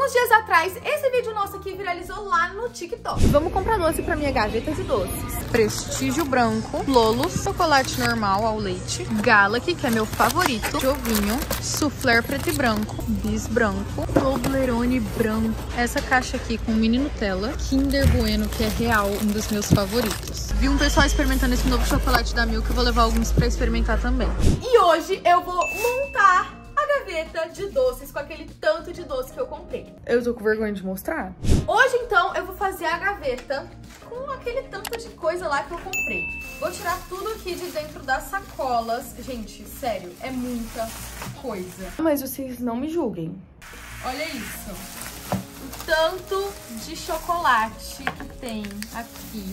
alguns dias atrás, esse vídeo nosso aqui viralizou lá no TikTok. Vamos comprar doce pra minha gaveta de doces. Prestígio branco, Lolo, chocolate normal ao leite, Galaxy, que é meu favorito, de ovinho, soufflé preto e branco, bis branco, Toblerone branco. Essa caixa aqui com mini Nutella, Kinder Bueno, que é real, um dos meus favoritos. Vi um pessoal experimentando esse novo chocolate da Milk, eu vou levar alguns pra experimentar também. E hoje eu vou montar a gaveta de doces com aquele tanto de doce que eu comprei. Eu tô com vergonha de mostrar. Hoje, então, eu vou fazer a gaveta com aquele tanto de coisa lá que eu comprei. Vou tirar tudo aqui de dentro das sacolas. Gente, sério, é muita coisa. Mas vocês não me julguem. Olha isso. O tanto de chocolate que tem aqui.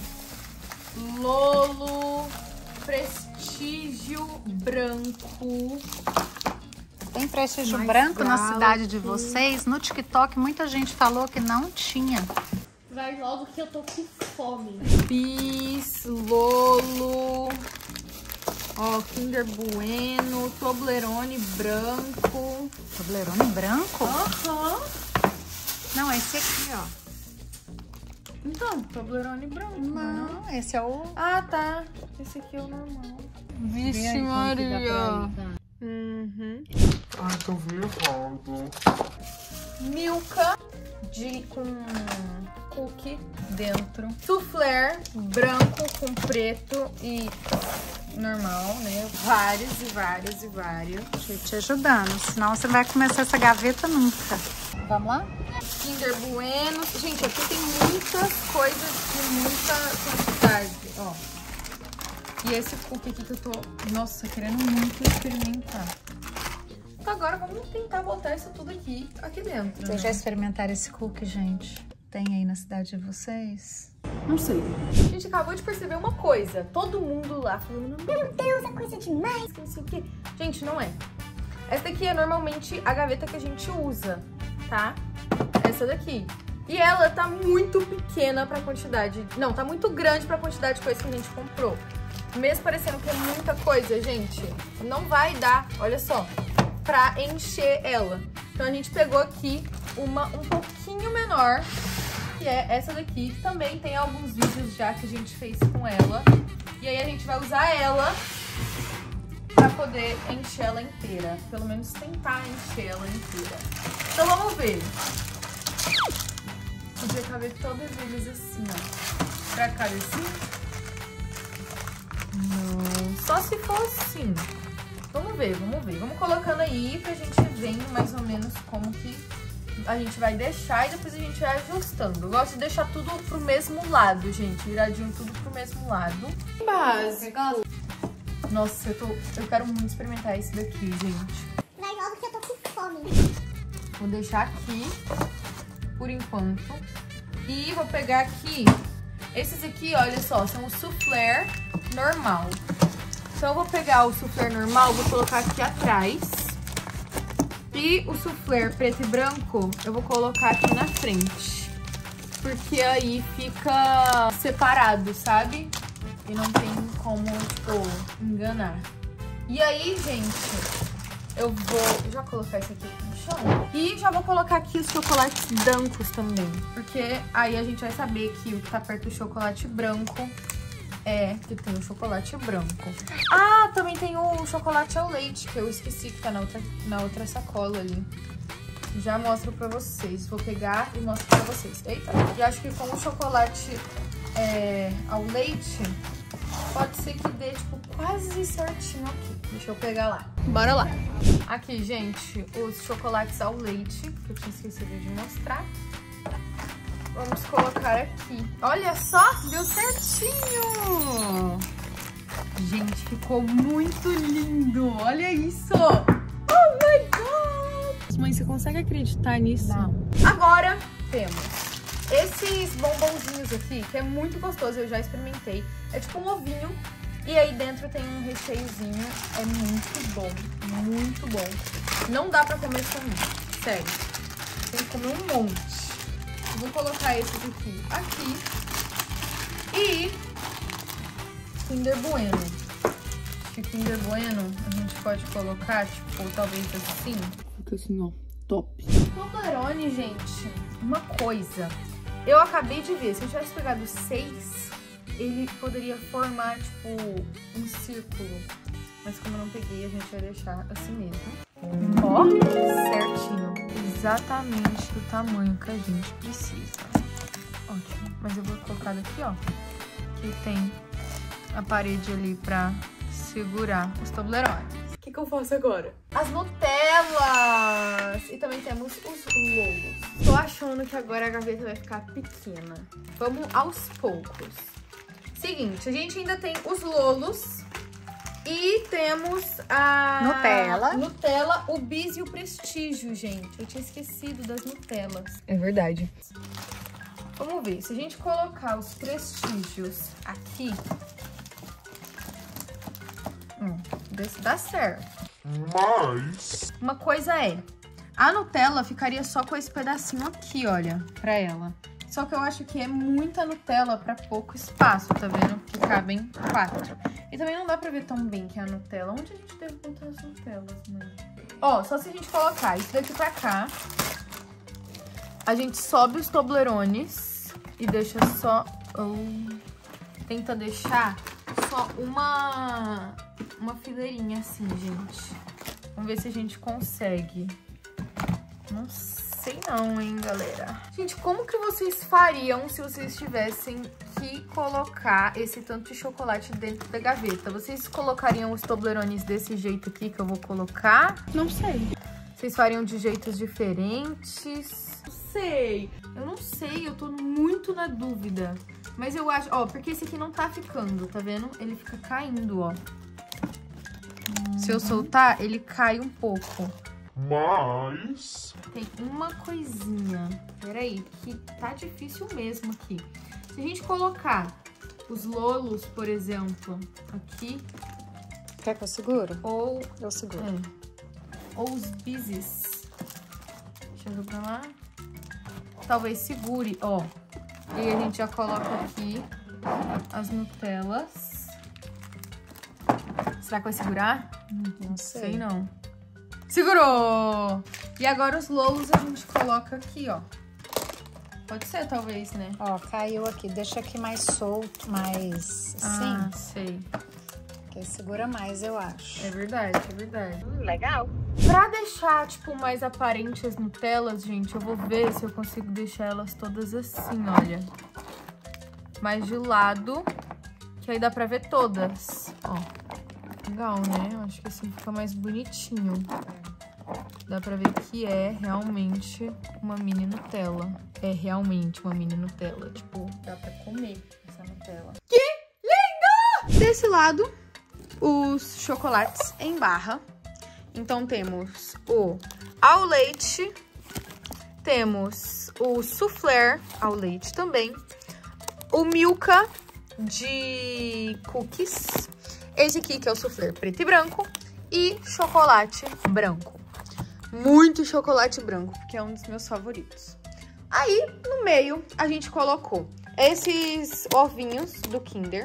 Lolo, Prestígio branco. Tem prestígio branco na cidade de vocês? No TikTok muita gente falou que não tinha. Vai logo que eu tô com fome. Bis, Lolo, ó, Kinder Bueno, Toblerone branco. Toblerone branco? Aham. Não, esse aqui, ó. Então, Toblerone branco. Não, esse é o... Ah, tá. Esse aqui é o normal. Vixe, Maria. Uhum. Ai, tô nervoso. Milka com cookie dentro. Soufflé branco com preto e normal, né? Vários e vários e vários. Tô te ajudando, senão você vai começar essa gaveta nunca. Vamos lá? Kinder Bueno. Gente, aqui tem muitas coisas de muita quantidade, ó. E esse cookie aqui que eu tô, nossa, querendo muito experimentar. Então agora vamos tentar botar isso tudo aqui dentro. Vocês já experimentaram esse cookie, gente? Tem aí na cidade de vocês? Não sei. A gente acabou de perceber uma coisa. Todo mundo lá falando, meu Deus, é coisa demais, que não sei o quê. Gente, não é. Essa daqui é normalmente a gaveta que a gente usa, tá? Essa daqui. E ela tá muito pequena pra quantidade... Não, tá muito grande pra quantidade de coisa que a gente comprou. Mesmo parecendo que é muita coisa, gente, não vai dar, olha só, pra encher ela. Então a gente pegou aqui uma um pouquinho menor, que é essa daqui, que também tem alguns vídeos já que a gente fez com ela. E aí a gente vai usar ela pra poder encher ela inteira, pelo menos tentar encher ela inteira. Então vamos ver. Podia caber todas eles assim, ó, pra cá assim. Não, só se for assim. Vamos ver, vamos ver. Vamos colocando aí pra gente ver mais ou menos como que a gente vai deixar e depois a gente vai ajustando. Eu gosto de deixar tudo pro mesmo lado, gente. Viradinho tudo pro mesmo lado. Básico. Nossa, eu quero muito experimentar esse daqui, gente. Vai logo que eu tô com fome. Vou deixar aqui por enquanto. E vou pegar aqui. Esses aqui, olha só, são o soufflé normal. Então eu vou pegar o soufflé normal, vou colocar aqui atrás. E o soufflé preto e branco, eu vou colocar aqui na frente. Porque aí fica separado, sabe? E não tem como, tipo, enganar. E aí, gente, eu vou já colocar isso aqui no chão. E já vou colocar aqui os chocolates brancos também. Porque aí a gente vai saber que o que tá perto do chocolate branco é que tem o chocolate branco. Ah, também tem o chocolate ao leite, que eu esqueci que tá na outra sacola ali. Já mostro pra vocês. Vou pegar e mostro pra vocês. Eita! E acho que com o chocolate ao leite, pode ser que dê, tipo, quase certinho aqui. Deixa eu pegar lá. Bora lá. Aqui, gente, os chocolates ao leite, que eu tinha esquecido de mostrar. Vamos colocar aqui. Olha só, deu certinho! Gente, ficou muito lindo! Olha isso! Oh my God! Mãe, você consegue acreditar nisso? Não. Agora temos esses bombonzinhos aqui, que é muito gostoso, eu já experimentei. É tipo um ovinho e aí dentro tem um recheiozinho. É muito bom, muito bom. Não dá pra comer somente, sério. Tem que comer um monte. Vou colocar esses aqui. E Kinder Bueno. Acho que Kinder Bueno a gente pode colocar, tipo, talvez assim. Fica assim, ó, top. Toblerone, gente, uma coisa. Eu acabei de ver, se eu tivesse pegado 6, ele poderia formar, tipo, um círculo. Mas como eu não peguei, a gente vai deixar assim mesmo. Ó, certinho. Exatamente do tamanho que a gente precisa. Ótimo. Mas eu vou colocar daqui, ó. Que tem a parede ali pra segurar os Toblerones. O que eu faço agora? As Nutellas! E também temos os Lolos. Tô achando que agora a gaveta vai ficar pequena. Vamos aos poucos. Seguinte, a gente ainda tem os Lolos e temos a Nutella, o Bis e o Prestígio, gente. Eu tinha esquecido das Nutellas. É verdade. Vamos ver, se a gente colocar os Prestígios aqui, vê se dá certo. Mas... Uma coisa é, a Nutella ficaria só com esse pedacinho aqui, olha, pra ela. Só que eu acho que é muita Nutella pra pouco espaço, tá vendo? Que cabem 4. E também não dá pra ver tão bem que é a Nutella. Onde a gente deve botar as Nutellas, né? Ó, só se a gente colocar isso daqui pra cá, a gente sobe os Toblerones e deixa só... tenta deixar só uma fileirinha assim, gente. Vamos ver se a gente consegue. Não sei não, hein, galera. Gente, como que vocês fariam se vocês tivessem que colocar esse tanto de chocolate dentro da gaveta? Vocês colocariam os Toblerones desse jeito aqui que eu vou colocar? Não sei. Vocês fariam de jeitos diferentes? Não sei. Eu não sei, eu tô muito na dúvida. Mas eu acho, ó, porque esse aqui não tá ficando, tá vendo? Ele fica caindo, ó. Se eu soltar, ele cai um pouco. Mas... Tem uma coisinha. Peraí, que tá difícil mesmo aqui. Se a gente colocar os Lolos, por exemplo, aqui... Quer que eu seguro? Ou... Eu seguro. Ou os Bises. Deixa eu ver pra lá. Talvez segure, ó. E aí a gente já coloca aqui as Nutellas. Será que vai segurar? Não sei. Sei não. Segurou! E agora os Lolos a gente coloca aqui, ó. Pode ser, talvez, né? Ó, caiu aqui. Deixa aqui mais solto, mais assim. Ah, sei. Que segura mais, eu acho. É verdade, é verdade. Legal. Pra deixar, tipo, mais aparente as Nutellas, gente, eu vou ver se eu consigo deixar elas todas assim, olha. Mais de lado, que aí dá pra ver todas. Ó, legal, né? Eu acho que assim fica mais bonitinho. Dá pra ver que é realmente uma mini Nutella. É realmente uma mini Nutella. Tipo, dá pra comer essa Nutella. Que lindo! Desse lado, os chocolates em barra. Então, temos o ao leite, temos o soufflé ao leite também, o Milka de cookies, esse aqui que é o soufflé preto e branco, e chocolate branco. Muito chocolate branco, porque é um dos meus favoritos. Aí, no meio, a gente colocou esses ovinhos do Kinder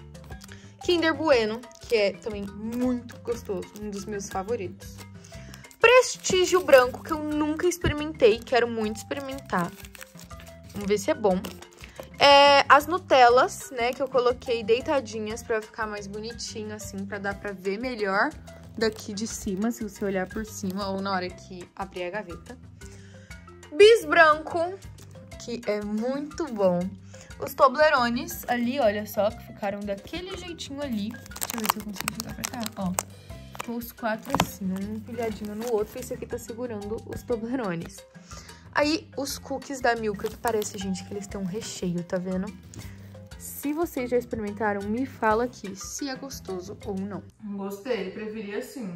Bueno, que é também muito gostoso, um dos meus favoritos. Prestígio branco, que eu nunca experimentei, quero muito experimentar. Vamos ver se é bom. As Nutellas, né, que eu coloquei deitadinhas pra ficar mais bonitinho, assim, pra dar pra ver melhor daqui de cima, se você olhar por cima ou na hora que abrir a gaveta. Bis branco, que é muito bom. Os Toblerones ali, olha só, que ficaram daquele jeitinho ali. Deixa eu ver se eu consigo chegar pra cá, ó. Com os 4 assim, um empilhadinho no outro. E esse aqui tá segurando os Toblerones. Aí, os cookies da Milka, que parece, gente, que eles têm um recheio, tá vendo? Se vocês já experimentaram, me fala aqui se é gostoso ou não. Gostei, preferi assim.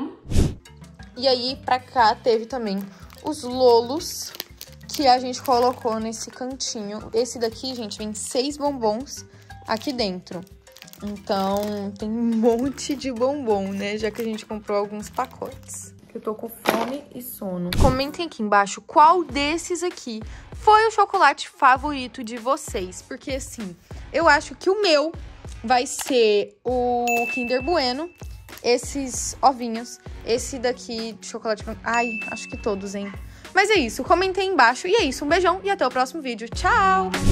E aí, pra cá, teve também os Lolos, que a gente colocou nesse cantinho. Esse daqui, gente, vem 6 bombons aqui dentro. Então, tem um monte de bombom, né? Já que a gente comprou alguns pacotes. Eu tô com fome e sono. Comentem aqui embaixo qual desses aqui foi o chocolate favorito de vocês. Porque, assim, eu acho que o meu vai ser o Kinder Bueno, esses ovinhos, esse daqui de chocolate branco. Ai, acho que todos, hein? Mas é isso, comentem aí embaixo. E é isso, um beijão e até o próximo vídeo. Tchau!